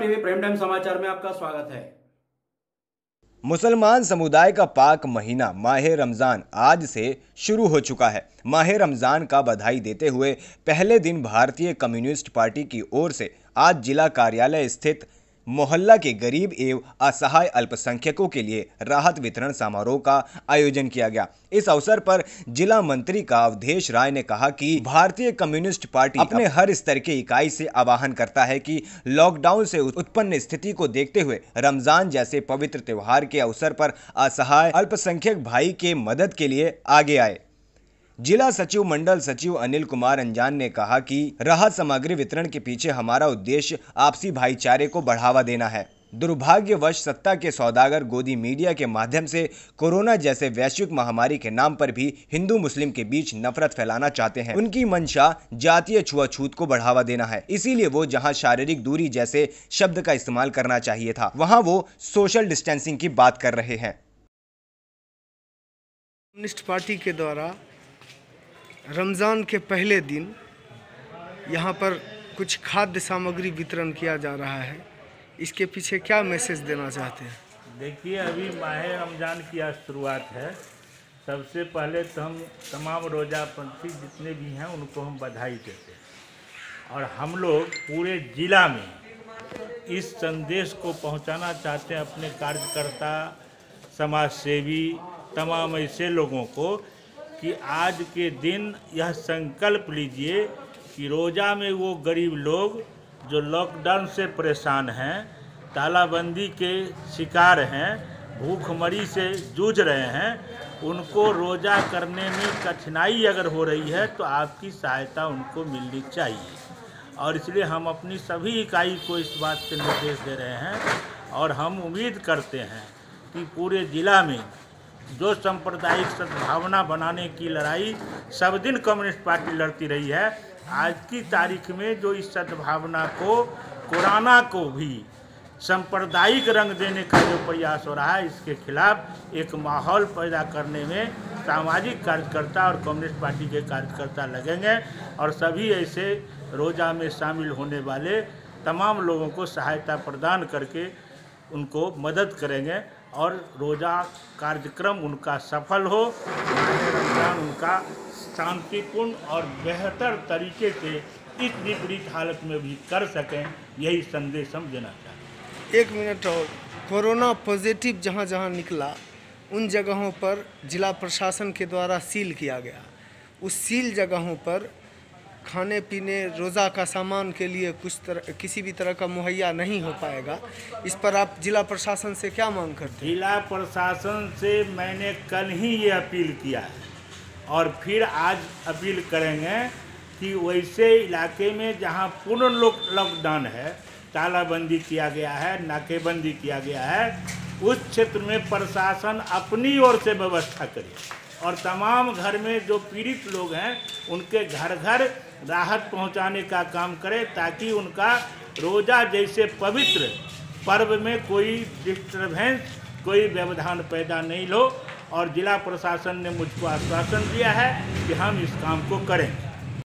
TV prime time समाचार में आपका स्वागत है। मुसलमान समुदाय का पाक महीना माह रमजान आज से शुरू हो चुका है। माह रमजान का बधाई देते हुए पहले दिन भारतीय कम्युनिस्ट पार्टी की ओर से आज जिला कार्यालय स्थित मोहल्ला के गरीब एवं असहाय अल्पसंख्यकों के लिए राहत वितरण समारोह का आयोजन किया गया। इस अवसर पर जिला मंत्री का अवधेश राय ने कहा कि भारतीय कम्युनिस्ट पार्टी अपने हर स्तर के इकाई से आह्वान करता है कि लॉकडाउन से उत्पन्न स्थिति को देखते हुए रमजान जैसे पवित्र त्योहार के अवसर पर असहाय अल्पसंख्यक भाई के मदद के लिए आगे आए। जिला सचिव मंडल सचिव अनिल कुमार अंजान ने कहा कि राहत सामग्री वितरण के पीछे हमारा उद्देश्य आपसी भाईचारे को बढ़ावा देना है। दुर्भाग्यवश सत्ता के सौदागर गोदी मीडिया के माध्यम से कोरोना जैसे वैश्विक महामारी के नाम पर भी हिंदू मुस्लिम के बीच नफरत फैलाना चाहते हैं। उनकी मंशा जातीय छुआछूत को बढ़ावा देना है। इसीलिए वो जहां शारीरिक दूरी जैसे शब्द का इस्तेमाल करना चाहिए था, वहां वो सोशल डिस्टेंसिंग की बात कर रहे हैं। कम्युनिस्ट पार्टी के द्वारा रमज़ान के पहले दिन यहाँ पर कुछ खाद्य सामग्री वितरण किया जा रहा है। इसके पीछे क्या मैसेज देना चाहते हैं? देखिए, अभी माह रमज़ान की आज शुरुआत है। सबसे पहले तो हम तमाम रोज़ापंथी जितने भी हैं उनको हम बधाई देते हैं और हम लोग पूरे ज़िला में इस संदेश को पहुंचाना चाहते हैं अपने कार्यकर्ता, समाज सेवी, तमाम ऐसे लोगों को कि आज के दिन यह संकल्प लीजिए कि रोज़ा में वो गरीब लोग जो लॉकडाउन से परेशान हैं, तालाबंदी के शिकार हैं, भूखमरी से जूझ रहे हैं, उनको रोज़ा करने में कठिनाई अगर हो रही है तो आपकी सहायता उनको मिलनी चाहिए। और इसलिए हम अपनी सभी इकाई को इस बात से निर्देश दे रहे हैं और हम उम्मीद करते हैं कि पूरे ज़िला में जो सांप्रदायिक सद्भावना बनाने की लड़ाई सब दिन कम्युनिस्ट पार्टी लड़ती रही है, आज की तारीख में जो इस सद्भावना को, कोरोना को भी सांप्रदायिक रंग देने का जो प्रयास हो रहा है, इसके खिलाफ एक माहौल पैदा करने में सामाजिक कार्यकर्ता और कम्युनिस्ट पार्टी के कार्यकर्ता लगेंगे और सभी ऐसे रोज़ा में शामिल होने वाले तमाम लोगों को सहायता प्रदान करके उनको मदद करेंगे और रोज़ा कार्यक्रम उनका सफल हो, रमज़ान उनका शांतिपूर्ण और बेहतर तरीके से इस विपरीत हालत में भी कर सकें, यही संदेश हम देना चाहते हैं। 1 मिनट और, कोरोना पॉजिटिव जहां जहां निकला उन जगहों पर जिला प्रशासन के द्वारा सील किया गया। उस सील जगहों पर खाने पीने, रोज़ा का सामान के लिए किसी भी तरह का मुहैया नहीं हो पाएगा। इस पर आप जिला प्रशासन से क्या मांग करते हैं? जिला प्रशासन से मैंने कल ही ये अपील किया है और फिर आज अपील करेंगे कि वैसे इलाके में जहां पूर्ण लॉकडाउन है, तालाबंदी किया गया है, नाकेबंदी किया गया है, उस क्षेत्र में प्रशासन अपनी ओर से व्यवस्था करे और तमाम घर में जो पीड़ित लोग हैं उनके घर घर राहत पहुंचाने का काम करे ताकि उनका रोज़ा जैसे पवित्र पर्व में कोई डिस्टर्बेंस, कोई व्यवधान पैदा नहीं हो। और जिला प्रशासन ने मुझको आश्वासन दिया है कि हम इस काम को करेंगे।